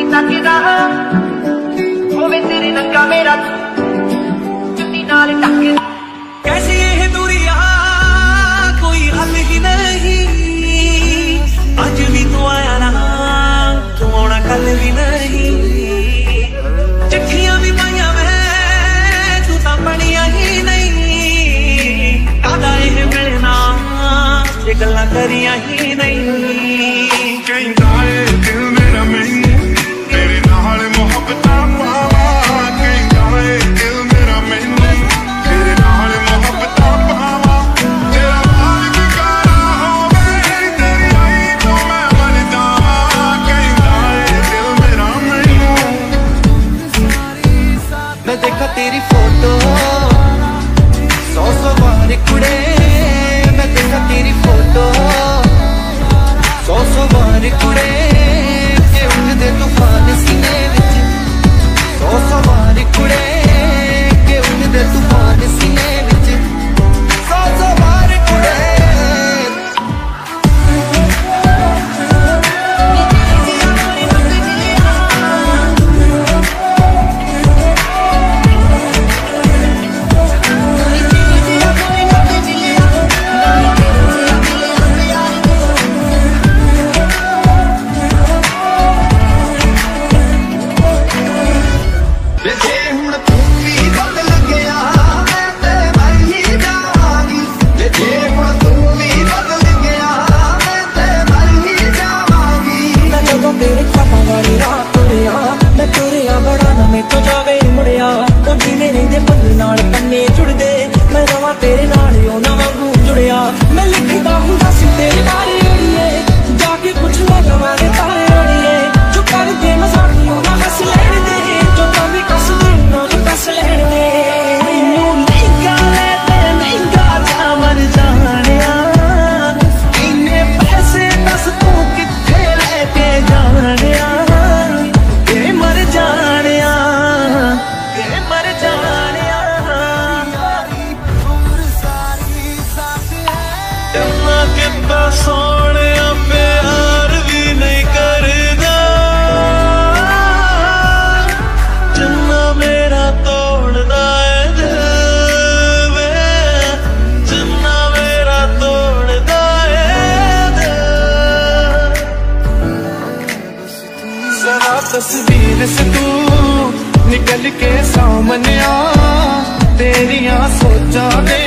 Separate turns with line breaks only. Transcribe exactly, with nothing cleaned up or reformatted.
तकदा होवे तेरे नंगा मेरा जुत्ती नाल टकदा। कैसी ये दूरियां कोई हल ही नहीं, अज भी तू आया ना तू आना कल भी नहीं। चिट्ठियां भी पाइया मैं तू तां पढ़िया ही नहीं, कादा ये मिलना ये गल्लां करिया ही नहीं।
कहंदा ए दिल मेरा मैनू तेरे नाल मुहब्बतां पावां, कहंदा ए दिल मेरा मैनू तेरे नाल मुहब्बतां पावां। तेरा हाल भी काला होवे तेरी आई तो मैं मर जावां, कहंदा ए दिल मेरा मैनू।
मैं देखा तेरी फोटो सौ सौ बार कुड़े, मैं देखा तेरी फोटो सौ सौ बार कुड़े के उठदे तूफान सीने विच, सौ सौ बार कुड़े के उठदे तूफान सीने विच, सौ सौ बार कुड़े। तस्वीर से तू निकल के सामने आ, तेरिया सोचा